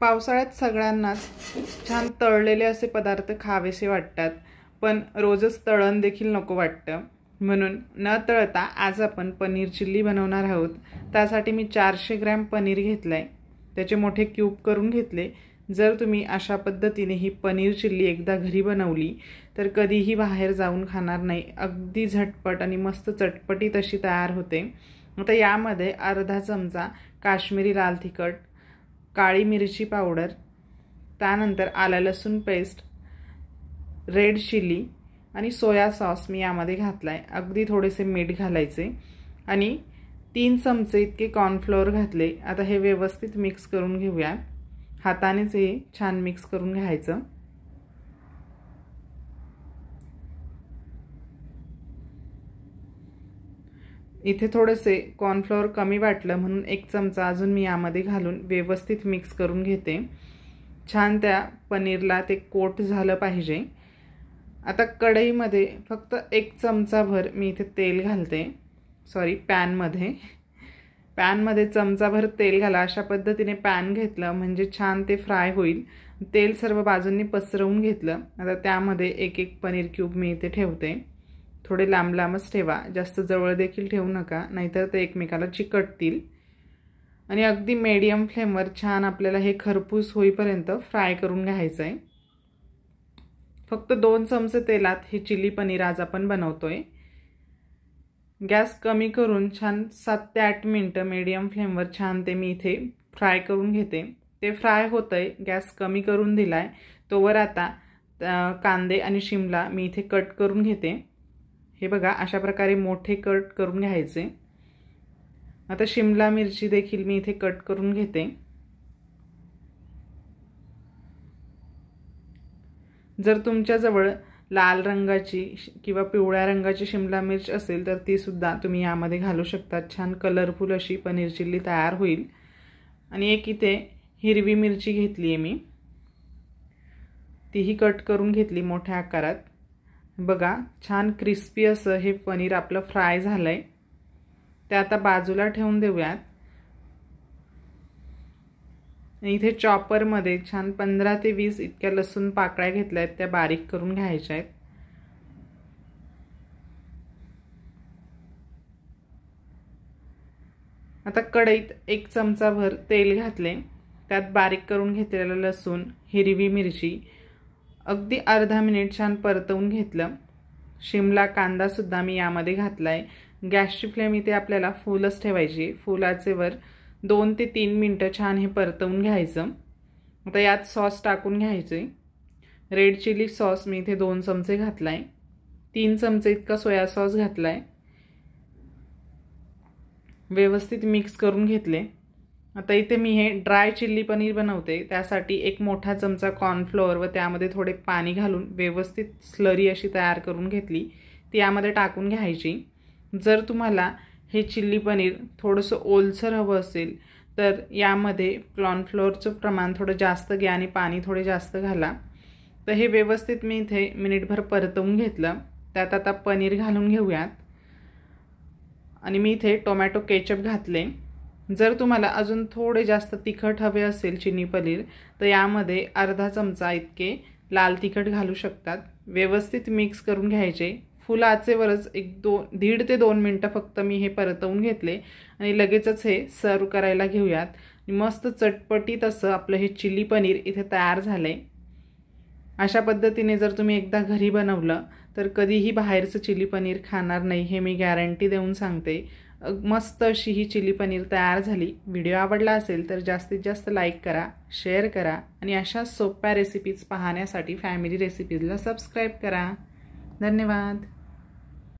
पावसाळ्यात सगळ्यांनाच छान तळलेले असे पदार्थ खावेसे वाटतात, पण रोजच तळण देखील नको वाटतं। म्हणून न तळता आज आपण पनीर चिल्ली बनवणार आहोत। त्यासाठी मी 400 ग्रॅम पनीर घेतलाय, त्याचे मोठे क्यूब करून घेतले। जर तुम्ही अशा पद्धतीने ही पनीर चिल्ली एकदा घरी बनवली तर कधीही बाहेर जाऊन खाणार नाही। अगदी झटपट आणि मस्त चटपटीत अशी तयार होते। आता यामध्ये अर्धा चमचा काश्मीरी लाल तिखट, काळी मिरची पावडर, त्यानंतर आलं लसूण पेस्ट, रेड चिली आणि सोया सॉस मी यामध्ये घातलाय। अगदी थोडेसे मीठ घालायचे आणि 3 चमचे इतके कॉर्नफ्लोअर घातले। आता हे व्यवस्थित मिक्स करून घेऊया। हातानेच हे छान मिक्स करून घ्यायचं। इथे थोडेसे कॉर्नफ्लोअर कमी वाटलं म्हणून 1 चमचा अजून मी यामध्ये घालून व्यवस्थित मिक्स करून घेते। छान त्या पनीरला ते कोट झालं पाहिजे। आता कढईमध्ये फक्त 1 चमचा भर मी इथे तेल घालते। सॉरी, पॅनमध्ये चमचाभर तेल घाला। अशा पद्धतीने पॅन घेतलं म्हणजे छान ते फ्राय होईल। तेल सर्व बाजूंनी पसरवून घेतलं। आता त्यामध्ये एक एक पनीर क्यूब मी इथे ठेवते। थोडे लांब लांबच ठेवा, जास्त जवळ देखील ठेवू नका, नाहीतर ते एकमेकाला चिकटतील। आणि अगदी मीडियम फ्लेमवर छान आपल्याला हे खरपूस होईपर्यंत फ्राय करून घ्यायचं आहे। फक्त 2 चमचे तेलात हे चिली पनीर आज आपण बनवतोय। गॅस कमी करून छान 7 ते 8 मिनिटं मीडियम फ्लेमवर छान ते मी इथे फ्राय करून घेते। ते फ्राय होतंय, गॅस कमी करून दिलाय। तोवर आता कांदे आणि शिमला मी इथे कट करून घेते। हे बघा, अशा प्रकारे मोठे कट करून घ्यायचे। आता शिमला मिरची देखील मी इथे कट करून घेते। जर तुमच्याजवळ लाल रंगाची किंवा पिवळ्या रंगाची शिमला मिर्च असेल तर ती सुद्धा तुम्ही यामध्ये घालू शकता। छान कलरफुल अशी पनीर चिल्ली तयार होईल। आणि एक इथे हिरवी मिरची घेतली आहे मी, तीही कट करून घेतली मोठ्या आकारात। बघा, छान क्रिस्पी असं हे पनीर आपलं फ्राय झालंय। ते आता बाजूला ठेवून देऊयात। इथे चॉपरमध्ये छान 15 ते 20 इतक्या लसूण पाकळ्या घेतल्यात, त्या बारीक करून घ्यायच्या आहेत। आता कढईत 1 चमचा भर तेल घातले, त्यात बारीक करून घेतलेलं लसूण, हिरवी मिरची अगदी अर्धा मिनिट छान परतवून घेतलं। शिमला कांदा सुद्धा मी यामध्ये घातलाय। गॅसची फ्लेम इथे आपल्याला फुलच ठेवायची। फुलाचे वर 2 ते 3 मिनिटं छान हे परतवून घ्यायचं। आता यात सॉस टाकून घ्यायचे। रेड चिली सॉस मी इथे 2 चमचे घातलाय। 3 चमचे इतका सोया सॉस घातलाय। व्यवस्थित मिक्स करून घेतले। आता इथे मी हे ड्राय चिल्ली पनीर बनवते, त्यासाठी 1 मोठा चमचा कॉर्नफ्लोअर व त्यामध्ये थोडे पाणी घालून व्यवस्थित स्लरी अशी तयार करून घेतली, ती यामध्ये टाकून घ्यायची। जर तुम्हाला हे चिल्ली पनीर थोडंसं ओलसर हवं असेल तर यामध्ये कॉर्नफ्लोअरचं प्रमाण थोडं जास्त घ्या आणि पाणी थोडे जास्त घाला। तर हे व्यवस्थित मी इथे मिनिटभर परतवून घेतलं। त्यात आता पनीर घालून घेऊयात आणि मी इथे टोमॅटो केचप घातले। जर तुम्हाला अजून थोडे जास्त तिखट हवे असेल चिली पनीर तर यामध्ये अर्धा चमचा इतके लाल तिखट घालू शकतात। व्यवस्थित मिक्स करून घ्यायचे। फुल आचेवरच 1-1.5 ते 2 मिनिटं फक्त मी हे परतवून घेतले आणि लगेचच हे सर्व करायला घेऊयात। मस्त चटपटीत असं आपलं हे चिली पनीर इथे तयार झालंय। अशा पद्धतीने जर तुम्ही एकदा घरी बनवलं तर कधीही बाहेरचं चिली पनीर खाणार नाही, हे मी गॅरंटी देऊन सांगते। मस्त अशी ही चिली पनीर तयार झाली। व्हिडिओ आवडला असेल तर जास्तीत जास्त लाईक करा, शेअर करा आणि अशा सोप्या रेसिपीज पाहण्यासाठी फॅमिली रेसिपीजला सबस्क्राईब करा। धन्यवाद।